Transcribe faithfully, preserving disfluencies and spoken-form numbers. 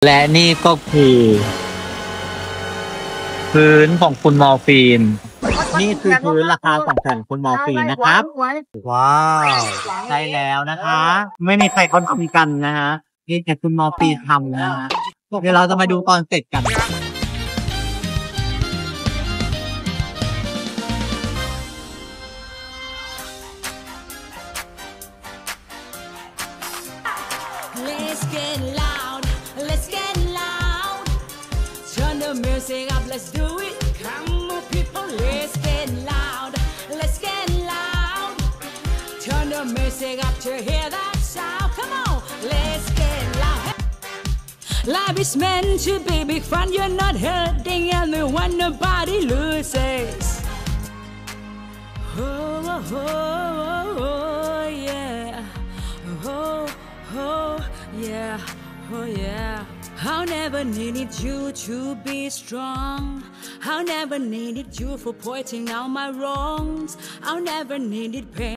และนี่ก็คือพื้นของคุณมอร์ฟีนนี่คือพื้นราคาของของคุณมอร์ฟีนนะครับว้าวใช่แล้วนะคะไม่มีใครเขาทำกันนะฮะนี่แต่คุณมอร์ฟีนทำนะฮะเดี๋ยวเราจะมาดูตอนเสร็จกัน Let's get loud, let's get loud. Turn the music up, let's do it. Come on, people, let's get loud, let's get loud. Turn the music up to hear that sound. Come on, let's get loud. Life is meant to be big fun. You're not hurting anyone, nobody loses. Oh, oh, oh, oh yeah. Oh. Oh yeah, oh yeah. I never needed you to be strong. I never needed you for pointing out my wrongs. I never needed pain.